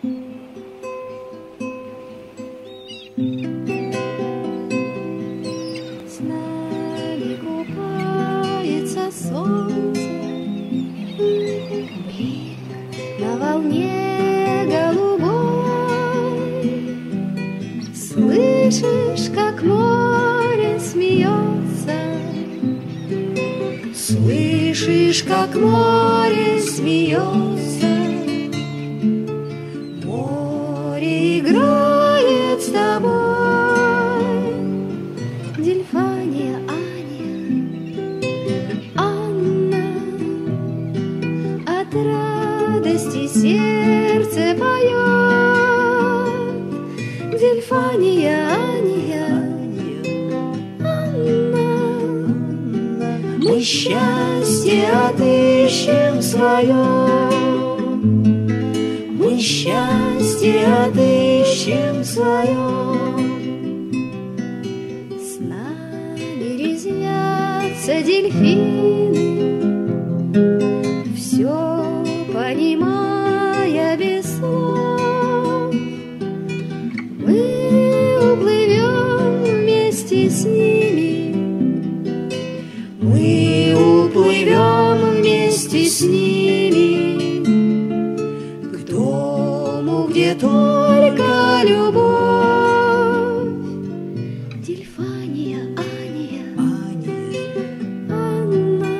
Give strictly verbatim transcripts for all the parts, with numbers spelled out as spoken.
С нами купается солнце, блик на волне голубой. Слышишь, как море смеется, слышишь, как море смеется. Море играет с тобой, Дельфания, Аня, Анна. От радости сердце поет, Дельфания, Аня, Анна. Мы счастье отыщем свое, мы счастье отыщем свое. С нами резвятся дельфины, все понимая без слов. Мы уплывем вместе с ними, мы уплывем вместе с ними к дому, где только любовь. Дельфания, Аня, Анна,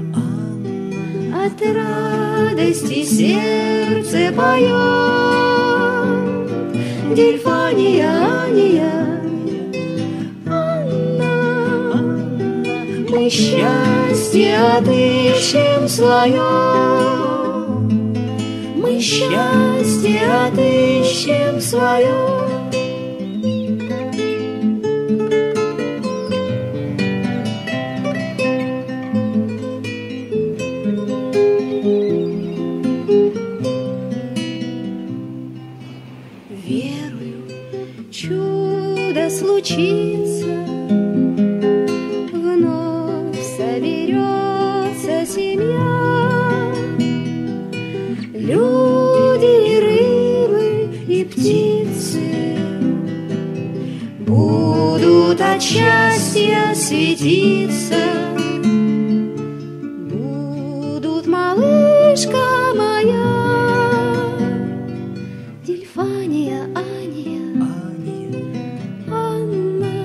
от радости сердце поет. Дельфания, Аня, Анна. Мы счастье отыщем свое, мы счастье отыщем свое. Верую, чудо случится, вновь соберется семья. Люди и рыбы и птицы будут от счастья светиться. Будут, малышка моя, Дельфания, Аня, Анна.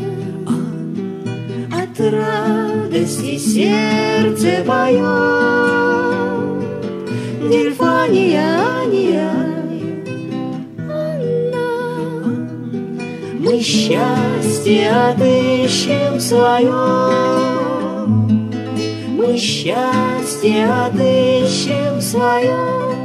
От радости сердце поет. Дельфания, Аня, Анна. Мы счастье отыщем свое, мы счастье отыщем свое.